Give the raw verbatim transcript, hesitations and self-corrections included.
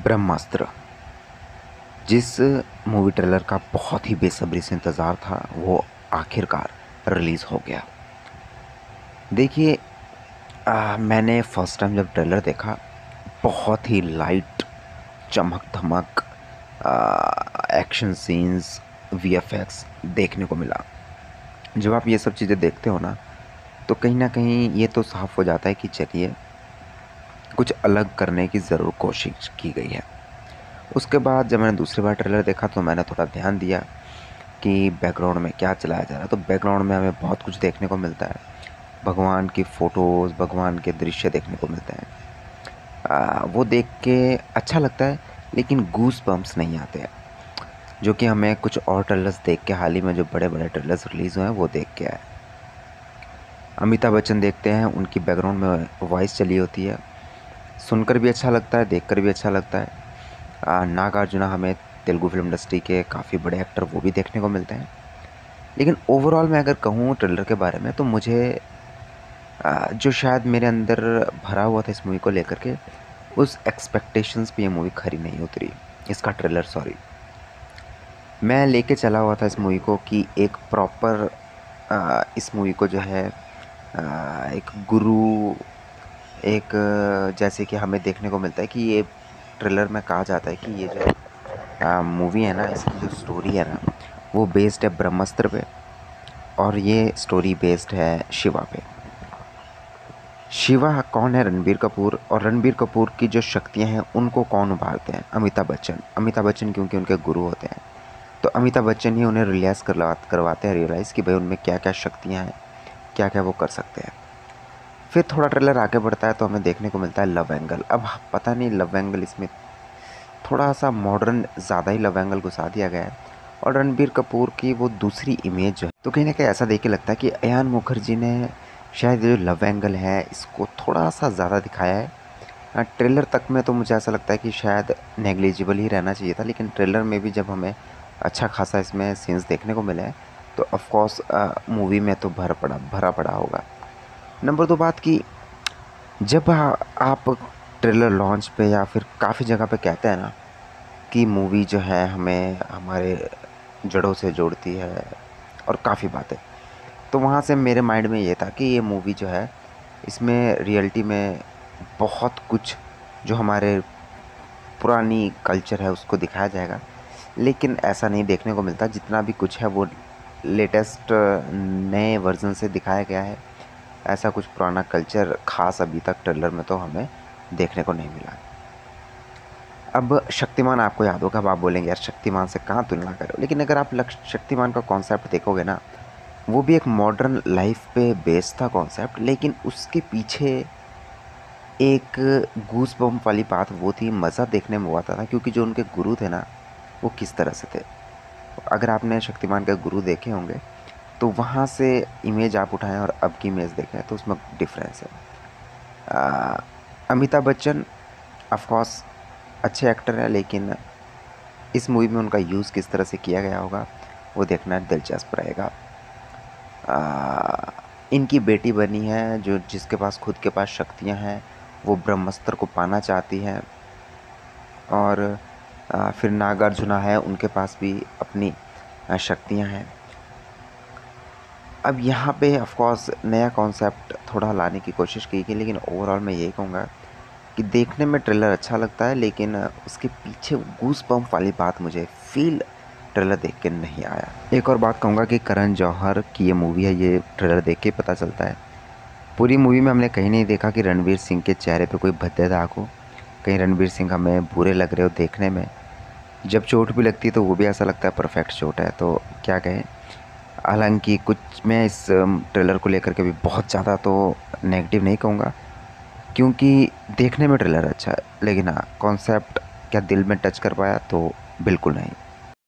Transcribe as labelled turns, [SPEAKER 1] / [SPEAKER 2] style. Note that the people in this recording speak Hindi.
[SPEAKER 1] ब्रह्मास्त्र, जिस मूवी ट्रेलर का बहुत ही बेसब्री से इंतज़ार था, वो आखिरकार रिलीज़ हो गया। देखिए, अ, मैंने फर्स्ट टाइम जब ट्रेलर देखा, बहुत ही लाइट चमक-धमक अ, एक्शन सीन्स, वीएफएक्स देखने को मिला। जब आप ये सब चीज़ें देखते हो ना, तो कहीं न कहीं ये तो साफ़ हो जाता है कि चलिए, कुछ अलग करने की ज़रूर कोशिश की गई है। उसके बाद जब मैंने दूसरी बार ट्रेलर देखा, तो मैंने थोड़ा ध्यान दिया कि बैकग्राउंड में क्या चलाया जा रहा है। तो बैकग्राउंड में हमें बहुत कुछ देखने को मिलता है। भगवान की फ़ोटोज़, भगवान के दृश्य देखने को मिलते हैं। अ, वो देख के अच्छा लगता है, लेकिन गूज़ बम्प्स नहीं आते हैं, जो कि हमें कुछ और ट्रेलर्स देख के, हाल ही में जो बड़े-बड़े ट्रेलर्स रिलीज़ हुए हैं, वो देख के आए। अमिताभ बच्चन देखते हैं, उनकी बैकग्राउंड में वॉइस चली होती है। सुनकर भी अच्छा लगता है, देखकर भी अच्छा लगता है। अ, नागार्जुना हमें तेलुगु फ़िल्म इंडस्ट्री के काफ़ी बड़े एक्टर वो भी देखने को मिलते हैं। लेकिन ओवरऑल मैं अगर कहूँ ट्रेलर के बारे में, तो मुझे अ, जो शायद मेरे अंदर भरा हुआ था इस मूवी को लेकर के, उस एक्सपेक्टेशंस पे ये मूवी खरी नहीं उतरी। इसका ट्रेलर सॉरी। मैं लेके चला हुआ था इस मूवी को कि एक प्रॉपर अ, इस मूवी को जो है अ, एक गुरु, एक अ, जैसे कि हमें देखने को मिलता है कि ये ट्रेलर में कहा जाता है कि ये जो अ, मूवी है ना, इसकी जो स्टोरी है ना, वो बेस्ड है ब्रह्मास्त्र पे, और ये स्टोरी बेस्ड है शिवा पे। शिवा कौन है? रणबीर कपूर। और रणबीर कपूर की जो शक्तियाँ हैं, उनको कौन उभारते हैं? अमिताभ बच्चन। अमिताभ बच्चन क्योंकि उनके गुरु होते हैं, तो अमिताभ बच्चन ही उन्हें रियलाइज़ करवा करवाते हैं रियलाइज़ कि भाई उनमें क्या-क्या शक्तियाँ हैं, क्या-क्या वो कर सकते हैं। फिर थोड़ा ट्रेलर आगे बढ़ता है, तो हमें देखने को मिलता है लव एंगल। अब पता नहीं लव एंगल इसमें थोड़ा-सा मॉडर्न ज़्यादा ही लव एंगल घुसा दिया गया है, और रणबीर कपूर की वो दूसरी इमेज जो है, तो कहीं न कहीं ऐसा देख के लगता है कि अयान मुखर्जी ने शायद ये जो लव एंगल है, इसको थोड़ा-सा ज़्यादा दिखाया है। अ, ट्रेलर तक में तो मुझे ऐसा लगता है कि शायद नेग्लिजिबल ही रहना चाहिए था, लेकिन ट्रेलर में भी जब हमें अच्छा खासा इसमें सीन्स देखने को मिले हैं, तो ऑफ़ कोर्स अ, मूवी में तो भर पड़ा भरा पड़ा होगा। नंबर दो बात कि जब आ, आप ट्रेलर लॉन्च पे या फिर काफ़ी जगह पे कहते हैं ना कि मूवी जो है हमें हमारे जड़ों से जोड़ती है और काफ़ी बातें, तो वहाँ से मेरे माइंड में ये था कि ये मूवी जो है, इसमें रियलिटी में बहुत कुछ जो हमारे पुरानी कल्चर है उसको दिखाया जाएगा, लेकिन ऐसा नहीं देखने को मिलता। जितना भी कुछ है वो लेटेस्ट नए वर्ज़न से दिखाया गया है। ऐसा कुछ पुराना कल्चर ख़ास अभी तक ट्रेलर में तो हमें देखने को नहीं मिला। अब शक्तिमान आपको याद होगा, अब आप बोलेंगे यार शक्तिमान से कहाँ तुलना कर रहे हो? लेकिन अगर आप लक्ष शक्तिमान का कॉन्सेप्ट देखोगे ना, वो भी एक मॉडर्न लाइफ़ पे बेस्ड था कॉन्सेप्ट, लेकिन उसके पीछे एक गूज़बम्प वाली बात वो थी, मज़ा देखने में वो आता था क्योंकि जो उनके गुरु थे ना, वो किस तरह से थे। अगर आपने शक्तिमान के गुरु देखे होंगे, तो वहाँ से इमेज आप उठाएँ और अब की इमेज देखें, तो उसमें डिफ़रेंस है। अ, अमिताभ बच्चन ऑफ़ कोर्स अच्छे एक्टर हैं, लेकिन इस मूवी में उनका यूज़ किस तरह से किया गया होगा, वो देखना दिलचस्प रहेगा। अ, इनकी बेटी बनी है जो जिसके पास खुद के पास शक्तियाँ हैं, वो ब्रह्मास्त्र को पाना चाहती है, और अ, फिर नागार्जुना है, उनके पास भी अपनी अ, शक्तियाँ हैं। अब यहाँ पे ऑफ़ कोर्स नया कॉन्सेप्ट थोड़ा लाने की कोशिश की गई, लेकिन ओवरऑल मैं यही कहूँगा कि देखने में ट्रेलर अच्छा लगता है, लेकिन उसके पीछे गूज़बम्प वाली बात मुझे फ़ील ट्रेलर देख के नहीं आया। एक और बात कहूँगा कि करण जौहर की ये मूवी है, ये ट्रेलर देख के पता चलता है। पूरी मूवी में हमने कहीं नहीं देखा कि रणवीर सिंह के चेहरे पे कोई भद्दे दाग हो, कहीं रणवीर सिंह हमें बुरे लग रहे हो देखने में। जब चोट भी लगती है तो वो भी ऐसा लगता है परफेक्ट चोट है, तो क्या कहें। हालाँकि कुछ मैं इस ट्रेलर को लेकर के भी बहुत ज़्यादा तो नेगेटिव नहीं कहूँगा, क्योंकि देखने में ट्रेलर अच्छा है, लेकिन हाँ, कॉन्सेप्ट क्या दिल में टच कर पाया? तो बिल्कुल नहीं।